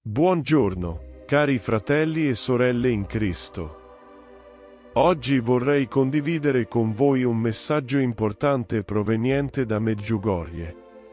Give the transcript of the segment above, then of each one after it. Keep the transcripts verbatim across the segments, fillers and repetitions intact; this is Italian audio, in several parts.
Buongiorno, cari fratelli e sorelle in Cristo. Oggi vorrei condividere con voi un messaggio importante proveniente da Medjugorje.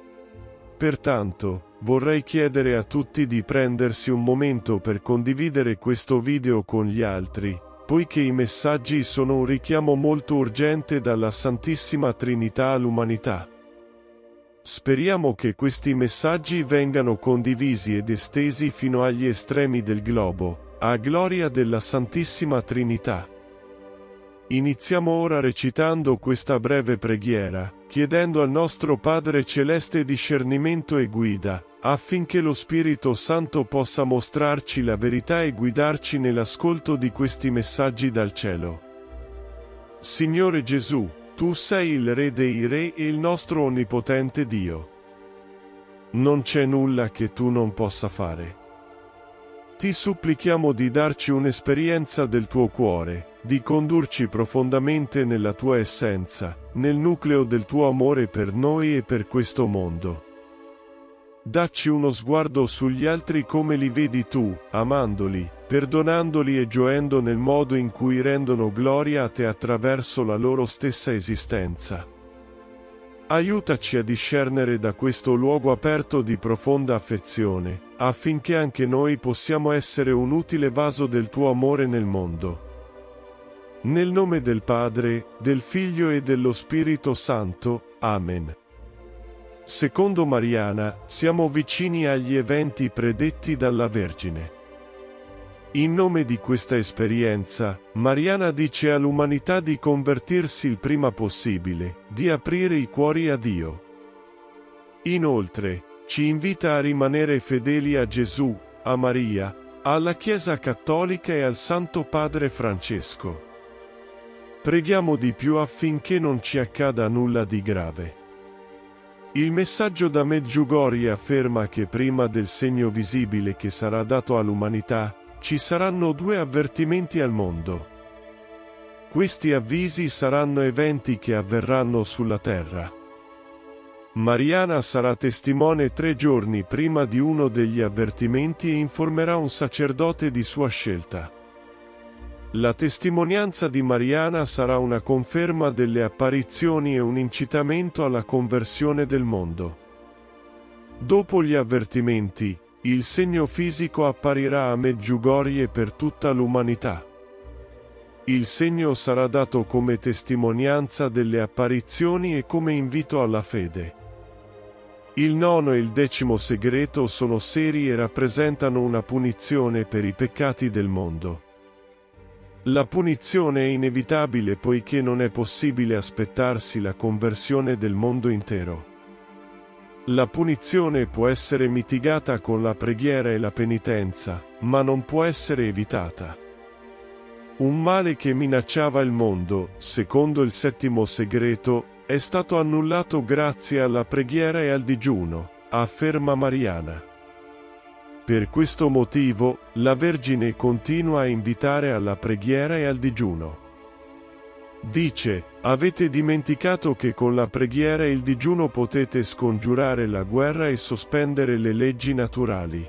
Pertanto, vorrei chiedere a tutti di prendersi un momento per condividere questo video con gli altri, poiché i messaggi sono un richiamo molto urgente dalla Santissima Trinità all'umanità. Speriamo che questi messaggi vengano condivisi ed estesi fino agli estremi del globo, a gloria della Santissima Trinità. Iniziamo ora recitando questa breve preghiera, chiedendo al nostro Padre Celeste discernimento e guida, affinché lo Spirito Santo possa mostrarci la verità e guidarci nell'ascolto di questi messaggi dal cielo. Signore Gesù, Tu sei il Re dei Re e il nostro onnipotente Dio. Non c'è nulla che Tu non possa fare. Ti supplichiamo di darci un'esperienza del Tuo cuore, di condurci profondamente nella Tua essenza, nel nucleo del Tuo amore per noi e per questo mondo. Dacci uno sguardo sugli altri come li vedi Tu, amandoli, perdonandoli e gioendo nel modo in cui rendono gloria a Te attraverso la loro stessa esistenza. Aiutaci a discernere da questo luogo aperto di profonda affezione, affinché anche noi possiamo essere un utile vaso del Tuo amore nel mondo. Nel nome del Padre, del Figlio e dello Spirito Santo. Amen. Secondo Mariana, siamo vicini agli eventi predetti dalla Vergine. In nome di questa esperienza, Mariana dice all'umanità di convertirsi il prima possibile, di aprire i cuori a Dio. Inoltre, ci invita a rimanere fedeli a Gesù, a Maria, alla Chiesa Cattolica e al Santo Padre Francesco. Preghiamo di più affinché non ci accada nulla di grave. Il messaggio da Medjugorje afferma che prima del segno visibile che sarà dato all'umanità, ci saranno due avvertimenti al mondo. Questi avvisi saranno eventi che avverranno sulla terra. Mariana sarà testimone tre giorni prima di uno degli avvertimenti e informerà un sacerdote di sua scelta. La testimonianza di Mariana sarà una conferma delle apparizioni e un incitamento alla conversione del mondo. Dopo gli avvertimenti, il segno fisico apparirà a Medjugorje per tutta l'umanità. Il segno sarà dato come testimonianza delle apparizioni e come invito alla fede. Il nono e il decimo segreto sono seri e rappresentano una punizione per i peccati del mondo. La punizione è inevitabile poiché non è possibile aspettarsi la conversione del mondo intero. La punizione può essere mitigata con la preghiera e la penitenza, ma non può essere evitata. Un male che minacciava il mondo, secondo il settimo segreto, è stato annullato grazie alla preghiera e al digiuno, afferma Mariana. Per questo motivo, la Vergine continua a invitare alla preghiera e al digiuno. Dice: avete dimenticato che con la preghiera e il digiuno potete scongiurare la guerra e sospendere le leggi naturali.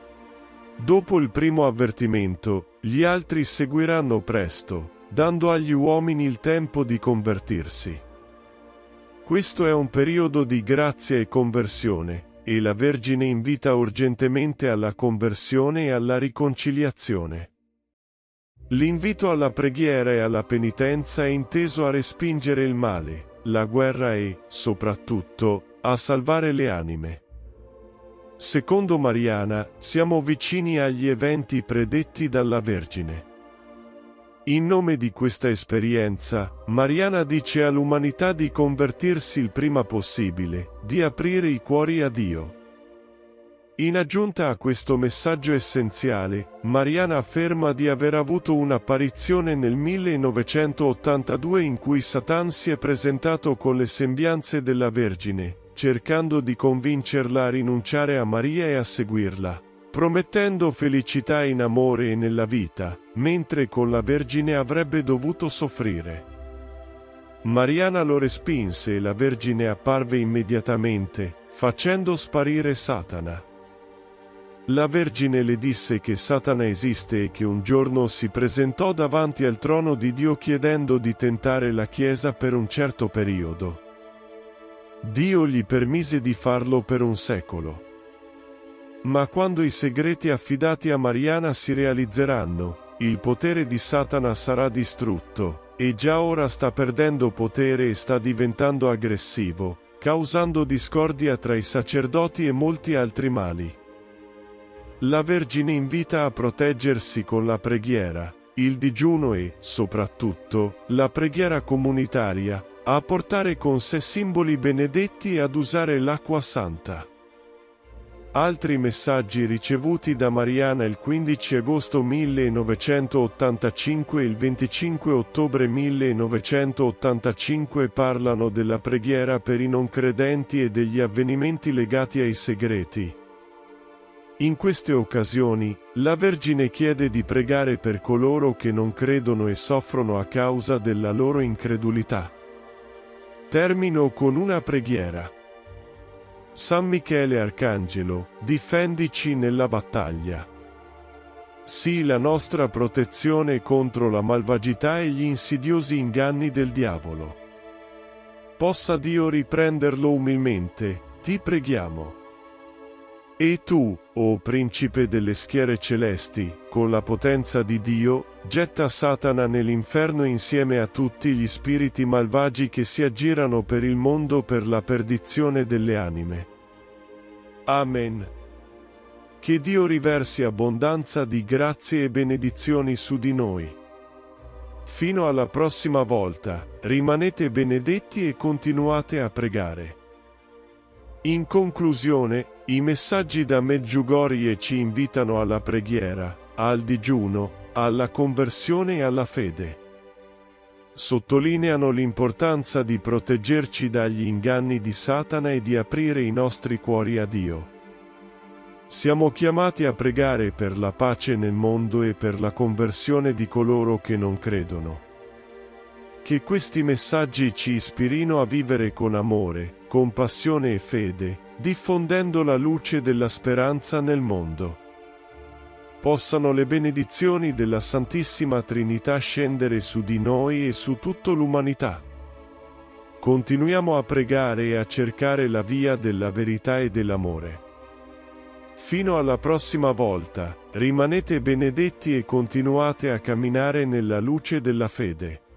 Dopo il primo avvertimento, gli altri seguiranno presto, dando agli uomini il tempo di convertirsi. Questo è un periodo di grazia e conversione, e la Vergine invita urgentemente alla conversione e alla riconciliazione. L'invito alla preghiera e alla penitenza è inteso a respingere il male, la guerra e, soprattutto, a salvare le anime. Secondo Mariana, siamo vicini agli eventi predetti dalla Vergine. In nome di questa esperienza, Mariana dice all'umanità di convertirsi il prima possibile, di aprire i cuori a Dio. In aggiunta a questo messaggio essenziale, Mariana afferma di aver avuto un'apparizione nel millenovecentottantadue in cui Satan si è presentato con le sembianze della Vergine, cercando di convincerla a rinunciare a Maria e a seguirla, promettendo felicità in amore e nella vita, mentre con la Vergine avrebbe dovuto soffrire. Mariana lo respinse e la Vergine apparve immediatamente, facendo sparire Satana. La Vergine le disse che Satana esiste e che un giorno si presentò davanti al trono di Dio chiedendo di tentare la Chiesa per un certo periodo. Dio gli permise di farlo per un secolo. Ma quando i segreti affidati a Mariana si realizzeranno, il potere di Satana sarà distrutto, e già ora sta perdendo potere e sta diventando aggressivo, causando discordia tra i sacerdoti e molti altri mali. La Vergine invita a proteggersi con la preghiera, il digiuno e, soprattutto, la preghiera comunitaria, a portare con sé simboli benedetti e ad usare l'acqua santa. Altri messaggi ricevuti da Mariana il quindici agosto millenovecentottantacinque e il venticinque ottobre millenovecentottantacinque parlano della preghiera per i non credenti e degli avvenimenti legati ai segreti. In queste occasioni, la Vergine chiede di pregare per coloro che non credono e soffrono a causa della loro incredulità. Termino con una preghiera. San Michele Arcangelo, difendici nella battaglia. Sii la nostra protezione contro la malvagità e gli insidiosi inganni del diavolo. Possa Dio riprenderlo umilmente, ti preghiamo. E tu, o Principe delle schiere celesti, con la potenza di Dio, getta Satana nell'inferno insieme a tutti gli spiriti malvagi che si aggirano per il mondo per la perdizione delle anime. Amen. Che Dio riversi abbondanza di grazie e benedizioni su di noi. Fino alla prossima volta, rimanete benedetti e continuate a pregare. In conclusione, i messaggi da Medjugorje ci invitano alla preghiera, al digiuno, alla conversione e alla fede. Sottolineano l'importanza di proteggerci dagli inganni di Satana e di aprire i nostri cuori a Dio. Siamo chiamati a pregare per la pace nel mondo e per la conversione di coloro che non credono. Che questi messaggi ci ispirino a vivere con amore, compassione e fede, diffondendo la luce della speranza nel mondo. Possano le benedizioni della Santissima Trinità scendere su di noi e su tutta l'umanità. Continuiamo a pregare e a cercare la via della verità e dell'amore. Fino alla prossima volta, rimanete benedetti e continuate a camminare nella luce della fede.